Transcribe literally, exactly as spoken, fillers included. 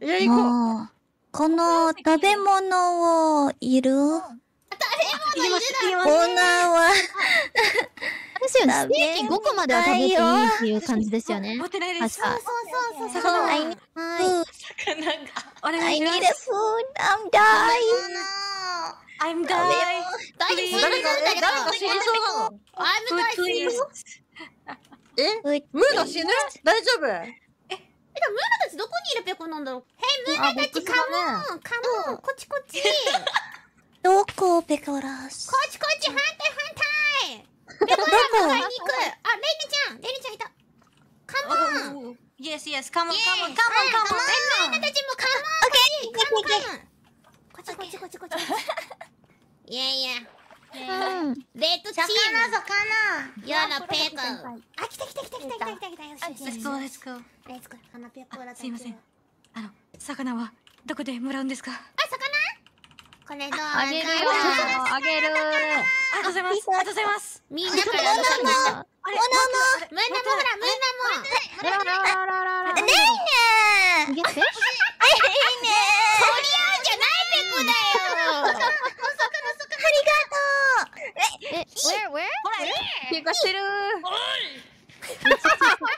いや、行こう。 もう、この食べ物をいる食べ物いるだコーナーは、 ですよね。ステーキごこまでは食べていいっていう感じですよね。 持ってないです。 確か。 そうそうそう。 魚はい。 はい。 魚が。お願 I いし need ま a す。 food, I'm dying. I'm dying. 大丈夫、 誰か、え、誰か死にそうなの？ I'm Food please. え？ムーナ死ぬ？大丈夫？ え、でもムーナたちどこにいるペコなんだろう。へい、ムーナたちカモンカモンこっちこっち。 どこ、ペコラス。 こっちこっち反対反対。ペコラも買いに行く。あ、レイナちゃん、レイナちゃんいた。カモン。 Yes, yes. Come on, come on, come on, come on. ムーナたちもカモン。カモンカモン。こっちこっちこっちこっち。いやいや。 うん。 レッドチーム。 魚。 やらペコ。あ、来た来た来た来た来た来た来た。よしよしよ Let's し。 go, let's go. レッツゴー。花ペコラ。 すいません。あの、魚はどこでもらうんですか？ あ、魚？これどう？ あげるよあげる。 ありがとうございます。ありがとうございます。 みんなからの魚。 あれ、 ムーナもほら、ムーナも。 ララララララ。 ねえねゲッテ？ 取り合うんじゃないペコだよ。 え、where where？ ほら、怪我してる。